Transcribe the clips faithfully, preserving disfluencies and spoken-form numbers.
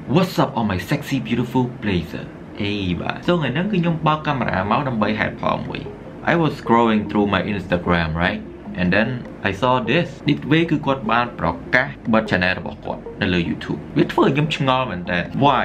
What's up on my sexy beautiful blazer? Hey bà. So ngày nắng cứ nhung bao camera máu đâm bay hạt phỏng vậy. I was scrolling through my Instagram, right? And then I saw this. Dit way cứ quạt ban broadcast bật channelរបស់គាត់នៅលើ YouTube. វាធ្វើឲ្យខ្ញុំឆ្ងល់មែនតើ Why?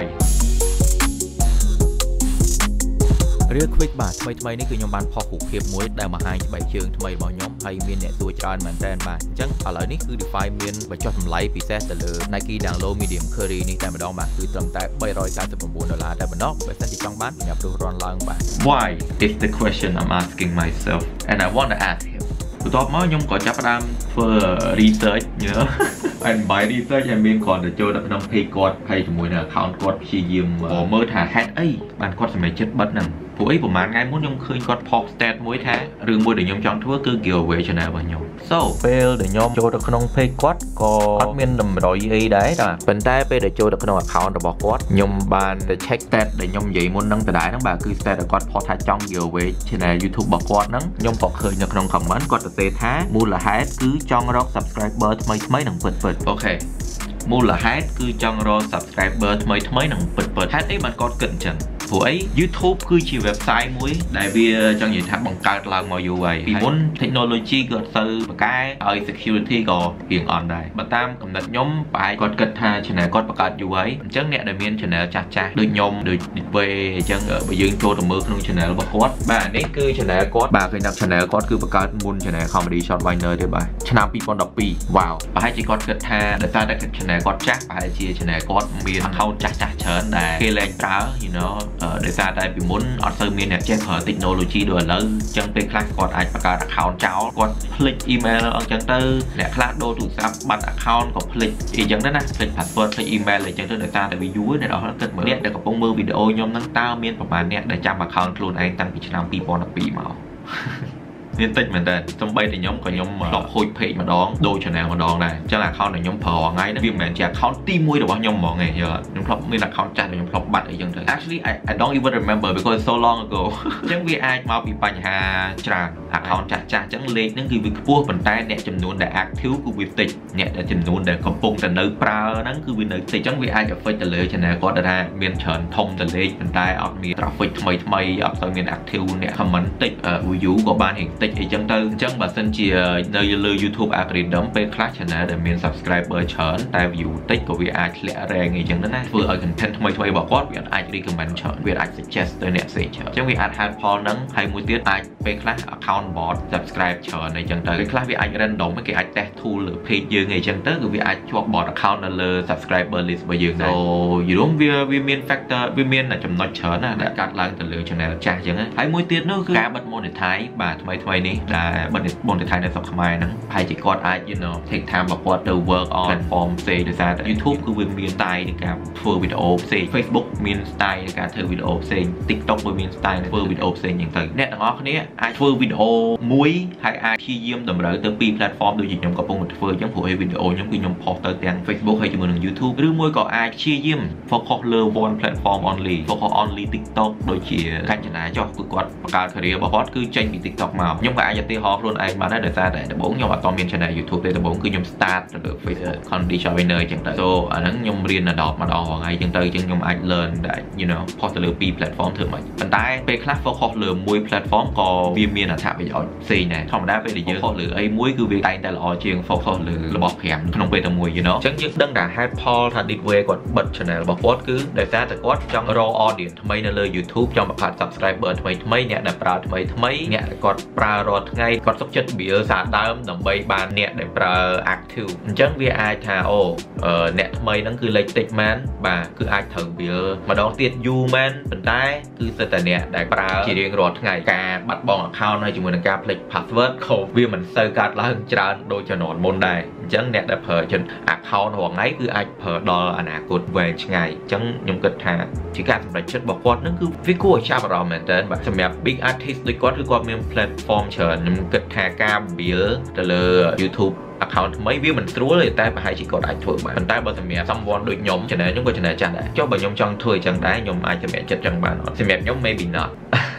រឿង quick បាទថ្មីថ្មីនេះគឺខ្ញុំបានផុសរូបភាពមួយដែលបង្ហាញស្បែកជើងថ្មីរបស់ខ្ញុំហើយមានអ្នកទួច្រើនមែនតើបាទអញ្ចឹងឥឡូវនេះគឺ Defy មានបញ្ចុះតម្លៃពិសេសទៅលើ Nike Download Medium Curry នេះតែម្ដងបាទគឺត្រឹមតែba ratus ninety-nineដុល្លារតែប៉ុណ្ណោះបើសិនជាចង់បានញ៉ាំព្រោះរនឡើងបាទ Why is the question I'm asking myself and I want to ask him បន្ទាប់មកខ្ញុំក៏ចាប់ផ្ដើមធ្វើ research យល់ and by research ខ្ញុំមានគ្រាន់តែចូលដល់ក្នុង page គាត់ហើយជាមួយនឹង account គាត់ព្យាយាមមើលថាហេតុអីបានគាត់សម្រេចចិត្តបិទហ្នឹងព្រោះអីប្រហែលថ្ងៃមុនខ្ញុំឃើញគាត់ post stat មួយថារឿងមួយដែលខ្ញុំចង់ធ្វើគឺ giveaway channel របស់ខ្ញុំ so ពេលដែលខ្ញុំចូលទៅក្នុង page គាត់ក៏អត់មានតម្រុយអីដែរតែប៉ុន្តែពេលដែលចូលទៅក្នុង account របស់គាត់ខ្ញុំបានទៅ check stat ដែលខ្ញុំនិយាយមុនហ្នឹងដដែលហ្នឹងបាទគឺ stat ដែលគាត់ post ថាចង់ giveaway channel YouTube របស់គាត់ហ្នឹងខ្ញុំក៏ឃើញនៅក្នុង comment គាត់សរសេរថាមូលហេតុគឺចង់រក subscriber ថ្មីថ្មីនឹងពិតពិតអូខេមូលហេតុគឺចង់រក subscriber ថ្មីថ្មីនឹងពិតពិតហេតុអីបានគាត់គិតអញ្ចឹងព្រោះអី YouTube គឺជា website មួយដែលវាចង់និយាយថាបង្កើតឡើងមកយូរហើយពីមុន technology ក៏អត់ទៅបកកែហើយ security ក៏រៀងអន់ដែរបើតាមកំណត់ខ្ញុំប្រហែលគាត់គិតថា channel គាត់បង្កើតយូរហើយអញ្ចឹងអ្នកដែលមាន channel ចាស់ចាស់ដូចខ្ញុំដូច way អញ្ចឹងបើយើងចូលទៅមើលក្នុង channel របស់គាត់បាទនេះគឺ channel គាត់បាទឃើញថា channel គាត់គឺបង្កើតមុន channel comedy short winner ទេបាទឆ្នាំtwo thousand twelveវ៉ាវប្រហែលជាគាត់គិតថាដោយសារតែ channel គាត់ចាស់ប្រហែលជា channel គាត់មាន account ចាស់ចាស់ច្រើនដែលគេលែងប្រើ you know ដោយសារតែពីមុនអត់សូវមានអ្នកចេះប្រើ technology ដូចឥឡូវអញ្ចឹងពេលខ្លះគាត់អាចបង្កើត account ចោលគាត់ភ្លេច email អញ្ចឹងទៅអ្នកខ្លះដូរទូរស័ព្ទបាត់ account ក៏ភ្លេចអីចឹងដែរណាភ្លេច password ភ្លេច email អីចឹងទៅដោយសារតែវាយូរអ្នកនរគិតមើលអ្នកដែលកំពុងមើលវីដេអូខ្ញុំហ្នឹងតើមានប្រហែលអ្នកដែលចាំ account ខ្លួនឯងតាំងពីឆ្នាំtwo thousand twelveមកមានតិចមែនតើសំបីតែខ្ញុំក៏ខ្ញុំធ្លាប់ហួច page ម្ដងដូរ channel ម្ដងដែរអញ្ចឹង account ដែលខ្ញុំប្រើថ្ងៃហ្នឹងវាមិនមែនជា account ទីoneរបស់ខ្ញុំហ្មងទេយល់ខ្ញុំធ្លាប់មាន account ចាស់ដែលខ្ញុំធ្លាប់បាត់អីចឹងទៅ actually I I don't even remember because so long ago អញ្ចឹងវាអាចមកពីបញ្ហាច្រើន account ចាស់ចាស់អញ្ចឹងលេខហ្នឹងគឺវាខ្ពស់ប៉ុន្តែអ្នកចំនួនដែល active គឺវាតិចអ្នកដែលចំនួនដែលកំពុងតែនៅប្រើហ្នឹងគឺវានៅតិចអញ្ចឹងវាអាច affect ទៅលើ channel គាត់ថាមានច្រើនធំទៅលេខប៉ុន្តែអត់មាន traffic ថ្មីថ្មីអត់សូវមាន active អ្នក comment តិច view ក៏បានរៀងតិចអីចឹងទៅអញ្ចឹងបើសិនជានៅលើ YouTube algorithm ពេលខ្លះ channel ដែលមាន subscriber ច្រើនតែ view តិចក៏វាអាចធ្លាក់ rank អីចឹងដែរណាធ្វើឲ្យ content ថ្មីថ្មីរបស់គាត់វាអាច recommend ច្រើនវាអាច suggest ទៅអ្នកផ្សេងច្រើនអញ្ចឹងវាអាច help ផលហ្នឹងហើយមួយទៀតអាចពេលខ្លះ account bot subscribe ច្រើនអីចឹងទៅពេលខ្លះវាអាច random គេអាច test tool លើ page យើងអីចឹងទៅគឺវាអាចជាប់ bot account នៅលើ subscriber list របស់យើងដែរ so យល់វាវាមាន factor វាមានចំណុចច្រើនណាដែលកាត់ឡើងទៅលើ channel ចាស់អញ្ចឹងហើយមួយទៀតនោះគឺការបិទ monetize បាទថ្មីថ្មីនេះដែលបិទ monetize នៅស្រុកខ្មែរហ្នឹងប្រហែលជាគាត់អាច you know take time របស់គាត់ទៅ work on platform ផ្សេងដោយសារតែ YouTube គឺវាមាន style នៃការធ្វើវីដេអូផ្សេង Facebook មាន style នៃការធ្វើវីដេអូផ្សេង TikTok ក៏មាន style ធ្វើវីដេអូផ្សេងអញ្ចឹងទៅអ្នកទាំងអស់គ្នាអាចធ្វើវីដេអូមួយហើយអាចព្យាយាមតម្រូវទៅពីរ platform ដូចជាខ្ញុំកំពុងតែធ្វើអញ្ចឹងព្រោះឯវីដេអូខ្ញុំគឺខ្ញុំ post ទៅទាំង Facebook ហើយជាមួយនឹង YouTube ឬមួយក៏អាចព្យាយាម focus លើ one platform only focus only TikTok ដូចជាកញ្ចនាចុះគឺគាត់បង្កើត career របស់គាត់គឺចេញពី TikTok មកខ្ញុំក៏អាចឧទាហរណ៍ខ្លួនឯងបានដែរដោយសារតែដំបូងខ្ញុំអត់តមាន channel YouTube ទេដំបូងគឺខ្ញុំ start ទៅលើ Facebook comedy joiner អញ្ចឹងទៅ so អាហ្នឹងខ្ញុំរៀន adopt ម្ដងថ្ងៃអញ្ចឹងទៅអញ្ចឹងខ្ញុំអាច learn ដែល you know post ទៅលើពីរ platform ធ្វើម៉េចប៉ុន្តែពេលខ្លះ focus លើមួយ platform ក៏វាមានអត្ថប្រយោជន៍ផ្សេងដែរធម្មតាពេលដែលយើង focus លើអីមួយគឺវាតែងតែល្អជាង focus លើរបស់fiveក្នុងពេលតែមួយ you know អញ្ចឹងយើងដឹងថា head Paul ថា Ditway គាត់បិទ channel របស់គាត់គឺដោយសារតែគាត់ចង់រក audience ថ្មីនៅលើ YouTube ចង់បង្កើត subscriber ថ្មីថ្មីអ្នកដែលប្រើថ្មីថ្មីអ្នកដែលគាត់ប្រើរាល់ថ្ងៃគាត់សុខចិត្ត build សារដើមដើម្បីបានអ្នកដែលប្រើ active អញ្ចឹងវាអាចថាអូអ្នកថ្មីហ្នឹងគឺលេខតិចមែនបាទគឺអាចត្រូវ build ម្ដងទៀតយូរមែនប៉ុន្តែគឺសិតតែអ្នកដែលប្រើជារៀងរាល់ថ្ងៃការបាត់បង់ account ហើយជាមួយនឹងការភ្លេច password ក៏វាមិនសូវកើតឡើងច្រើនដូចជំនាន់មុនដែរអញ្ចឹងអ្នកដែលប្រើ account រាល់ថ្ងៃគឺអាចប្រើដល់អនាគតវែងឆ្ងាយអញ្ចឹងខ្ញុំគិតថាជាការសម្រេចចិត្តរបស់គាត់ហ្នឹងគឺវាគួរឲ្យចាប់អារម្មណ៍មែនតើបាទសម្រាប់ big artist ដូចគាត់គឺគាត់មាន platform ច្រើនខ្ញុំគិតថាការ build ទៅលើ YouTube account ថ្មីវាមិនស្រួលទេតែប្រហែលជាគាត់អាចធ្វើបានប៉ុន្តែបើសម្រាប់ someone ដូចខ្ញុំ channel ខ្ញុំក៏ channel ចាស់ដែរចុះបើខ្ញុំចង់ធ្វើអញ្ចឹងដែរខ្ញុំអាចសម្រេចចិត្តចឹងបានអត់សម្រាប់ខ្ញុំ maybe not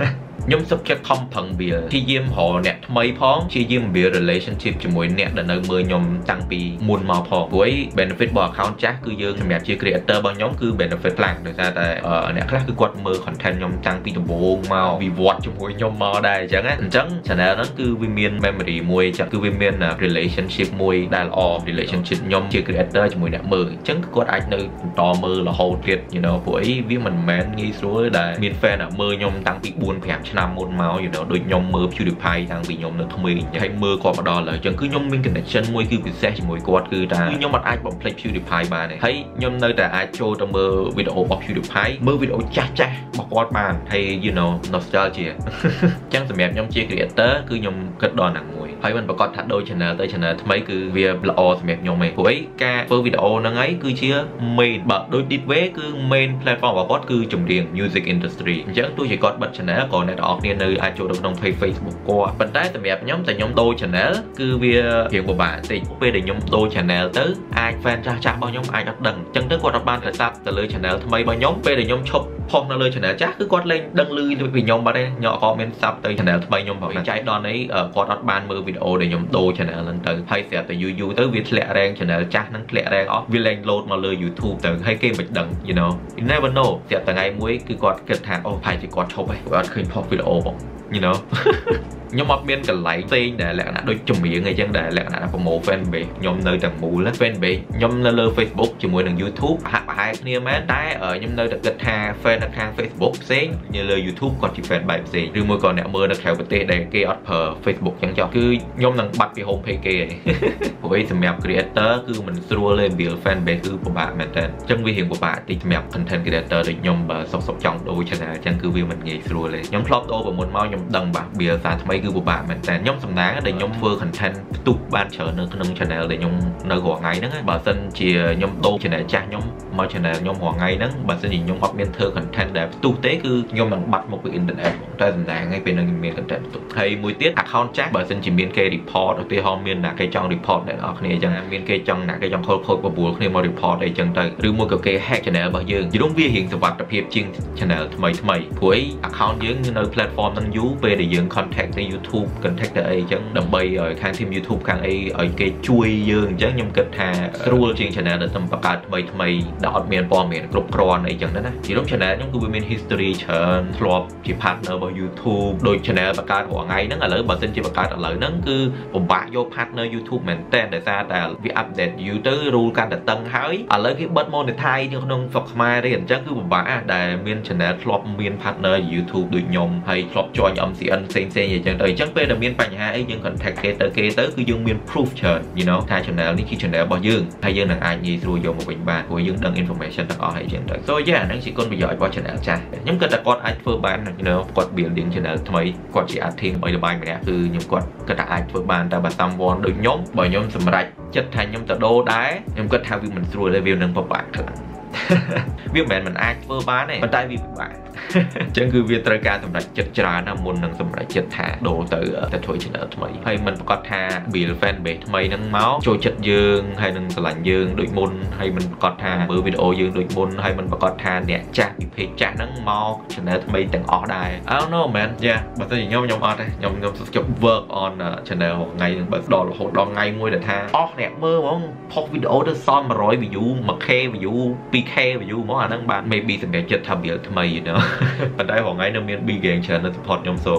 ខ្ញុំសុខចិត្តខំប្រឹងវាព្យាយាមរកអ្នកថ្មីផងព្យាយាមវា relationship ជាមួយអ្នកដែលនៅមើលខ្ញុំតាំងពីមុនមកផងព្រោះ benefit របស់ account ចាស់គឺយើងសម្រាប់ជា creator របស់ខ្ញុំគឺ benefit ខ្លាំងដោយសារតែអ្នកខ្លះគឺគាត់មើល content ខ្ញុំតាំងពីដំបូងមកវិវត្តជាមួយខ្ញុំមកដែរអញ្ចឹងណាអញ្ចឹង channel ហ្នឹងគឺវាមាន memory មួយចឹងគឺវាមាន relationship មួយដែលល្អ relationship ខ្ញុំជា creator ជាមួយអ្នកមើលអញ្ចឹងគាត់អាចនៅបន្តមើលរហូតទៀត you know ព្រោះអីវាមិនមែនងាយស្រួលដែលមាន fan មើលខ្ញុំតាំងពីfour fiveឆ្នាំមុនមក you know ដូចខ្ញុំមើល PewDiePie តាំងពីខ្ញុំនៅក្មេងហើយមើលគាត់មកដល់ឥឡូវអញ្ចឹងគឺខ្ញុំមាន connection មួយគឺពិសេសជាមួយគាត់គឺថាខ្ញុំមិនអាចបំភ្លេច PewDiePie បានទេហើយខ្ញុំនៅតែអាចចូលទៅមើលវីដេអូរបស់ PewDiePie មើលវីដេអូចាស់ចាស់របស់គាត់បានហើយ you know nostalgia អញ្ចឹងសម្រាប់ខ្ញុំជា creator គឺខ្ញុំគិតដល់ហ្នឹងមួយហើយមិនប្រកាសថាដូច channel ទៅ channel ថ្មីគឺវាល្អសម្រាប់ខ្ញុំឯងព្រោះអីការធ្វើវីដេអូហ្នឹងឯងគឺជា main បើដូច Ditway គឺ main platform របស់គាត់គឺចម្រៀង music industry អញ្ចឹងទោះជាគាត់បិទ channel ក៏អ្នកទាំងអស់គ្នានៅអាចចូលទៅក្នុង page Facebook គាត់ប៉ុន្តែសម្រាប់ខ្ញុំតែខ្ញុំដូរ channel គឺវារៀងពិបាកបន្តិចពេលដែលខ្ញុំដូរ channel ទៅអាច fan ចាស់ចាស់របស់ខ្ញុំអាចអត់ដឹងអញ្ចឹងទៅគាត់អត់បានទៅ sub ទៅលើ channel ថ្មីរបស់ខ្ញុំពេលដែលខ្ញុំឈប់ផុសនៅលើ channel ចាស់គឺគាត់លែងដឹងឮពីខ្ញុំបាត់ទេខ្ញុំអត់មាន sub ទៅ channel ថ្មីខ្ញុំផងចៃដន្យនេះគាត់អត់បានមើលវីដេអូដែលខ្ញុំដូរ channel ហ្នឹងទៅហើយស្រាប់តែយូរយូរទៅវាធ្លាក់ rank channel ចាស់ហ្នឹងធ្លាក់ rank អស់វាលែង load មកលើ YouTube ទៅហើយគេមិនដឹង you know you never know ស្រាប់តែថ្ងៃមួយគឺគាត់គិតថាអូផាយជាគាត់ឈប់ហើយគាត់ឃើញផុសវីដេអូបង you know ខ្ញុំអត់មានកន្លែងផ្សេងដែលលក្ខណៈដូចចម្រៀងអីចឹងដែលលក្ខណៈ promote fan base ខ្ញុំនៅទាំងមូល fan base ខ្ញុំនៅលើ Facebook ជាមួយនឹង YouTube ហាក់ប្រហែលគ្នាមែនតែខ្ញុំនៅតែគិតថា fan នៅខាង Facebook ផ្សេងនៅលើ YouTube គាត់ជា fan បែបផ្សេងឬមួយក៏អ្នកមើលនៅក្រៅប្រទេសដែលគេអត់ប្រើ Facebook ចឹងចុះគឺខ្ញុំនឹងបាត់ពី home page គេព្រោះសម្រាប់ creator គឺមិនស្រួលទេ build fan base គឺពិបាកមែនតើអញ្ចឹងវារៀងពិបាកតិចសម្រាប់ content creator ដូចខ្ញុំបើសុកសុកចង់ដូរ channel អញ្ចឹងគឺវាមិនងាយស្រួលទេខ្ញុំធ្លាប់ដូរពីមុនមកខ្ញុំដឹងបាទ build សារថ្មីគឺពិបាកមែនតើខ្ញុំសំណាងដែលខ្ញុំធ្វើ content ផ្ទុះបានច្រើននៅក្នុង channel ដែលខ្ញុំនៅរាល់ថ្ងៃហ្នឹងបើសិនជាខ្ញុំដូរ channel ចាស់ខ្ញុំមក channel ខ្ញុំរាល់ថ្ងៃហ្នឹងបើសិនជាខ្ញុំអត់មានធ្វើ content ដែលផ្ទុះទេគឺខ្ញុំនឹងបាត់មកពី internet តែសំណាងឯងពេលហ្នឹងខ្ញុំមាន content ផ្ទុះហើយមួយទៀត account ចាស់បើសិនជាមានគេ report ឧទាហរណ៍មានអ្នកគេចង់ report អ្នកនរគ្នាអញ្ចឹងមានគេចង់អ្នកគេចង់ខូចខូចបបួលគ្នាមក report អីចឹងទៅឬមួយក៏គេ hack channel របស់យើងយល់វារៀងសុវត្ថិភាពជាង channel ថ្មីថ្មីព្រោះ account យើងនៅ platform ហ្នឹងយូរពេលដែលយើង contact ទៅ YouTube contact ទៅអីចឹងដើម្បីឲ្យខាង team YouTube ខាងអីឲ្យគេជួយយើងអញ្ចឹងខ្ញុំគិតថាស្រួលជាង channel ដែលតាមបង្កើតថ្មីថ្មីដែលអត់មានព័ត៌មានគ្រប់គ្រាន់អីចឹងណានិយាយ channel ខ្ញុំគឺវាមាន history ច្រើនធ្លាប់ជា partner របស់ YouTube ដូច channel បង្កើតរាល់ថ្ងៃហ្នឹងឥឡូវបើសិនជាបង្កើតឥឡូវហ្នឹងគឺពិបាកយក partner YouTube មែនតើដោយសារតែវា update យូរទៅ rule កាន់តែតឹងហើយឥឡូវគេបិទ monetize នៅក្នុងស្រុកខ្មែរទេអញ្ចឹងគឺពិបាកដែលមាន channel ធ្លាប់មាន partner YouTube ដូចខ្ញុំហើយធ្លាប់ join เอ็ม ซี เอ็น ផ្សេងផ្សេងអីចឹងទៅអញ្ចឹងពេលដែលមានបញ្ហាអីយើង contact គេទៅគេទៅគឺយើងមាន proof ច្រើន you know ថា channel នេះគឺ channel របស់យើងហើយយើងនឹងអាចងាយស្រួលយកមកវិញបានព្រោះយើងដឹង information ទាំងអស់អីចឹងទៅ so yeah ហ្នឹងជាគុណប្រយោជន៍របស់ channel ចាស់ខ្ញុំគិតថាគាត់អាចធ្វើបាន you know គាត់ building channel ថ្មីគាត់ជា artist ល្បីល្បាញម្នាក់គឺខ្ញុំគាត់គិតថាអាចធ្វើបានតែបើ someone ដូចខ្ញុំបើខ្ញុំសម្រេចចិត្តថាខ្ញុំទៅដូរដែរខ្ញុំគិតថាវាមិនស្រួលទេវានឹងពិបាកខ្លាំងវាមិនមែនមិនអាចធ្វើបានទេប៉ុន្តែវាពិបាកអញ្ចឹងគឺវាត្រូវការសម្រេចចិត្តច្រើនណាស់មុននឹងសម្រេចចិត្តថាដូរទៅទៅធ្វើ channel ថ្មីហើយមិនប្រកាសថា build fan base ថ្មីហ្នឹងមកចូលចិត្តយើងហើយនឹងស្រឡាញ់យើងដូចមុនហើយមិនប្រកាសថាមើលវីដេអូយើងដូចមុនហើយមិនប្រកាសថាអ្នកចាស់ពី page ចាស់ហ្នឹងមក channel ថ្មីទាំងអស់ដែរ I don't know man yeah បើសិនជាខ្ញុំខ្ញុំអត់ទេខ្ញុំខ្ញុំសុខចិត្ត work on channel ថ្ងៃហ្នឹងបើដល់រហូតដល់ថ្ងៃមួយដែលថាអស់អ្នកមើលហ្មងផុសវីដេអូទៅសល់one hundred view one k view two k view ហ្មងអាហ្នឹងបាន maybe សម្រាប់ចិត្តថា build ថ្មី you know ប៉ុន្តែថ្ងៃនៅមាន BGANG ច្រើននៅ support ខ្ញុំ so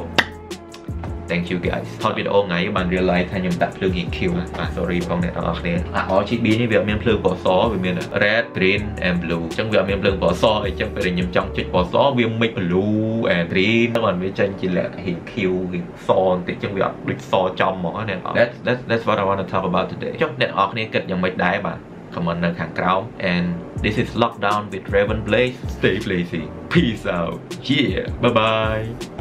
thank you guys ថតវីដេអូថ្ងៃបាន realize ថាខ្ញុំដាក់ភ្លើង E Q បាទ sorry ផងអ្នកទាំងអស់គ្នា R G B នេះវាអត់មានភ្លើងពណ៌សវាមាន red green and blue អញ្ចឹងវាអត់មានភ្លើងពណ៌សអីចឹងពេលដែលខ្ញុំចង់ចុចពណ៌សវា mix blue and green ហ្នឹងវាចេញជាលក្ខណៈ Q វាសបន្តិចចឹងវាអត់ដូចសចំហ្មងអ្នក that's that's that's what I want to talk about today ចុះអ្នកទាំងអស់គ្នាគិតយ៉ាងម៉េចដែរបាទ comment នៅខាងក្រោម and this is lockdown with RavenBlaze stay lazy peace out yeah bye bye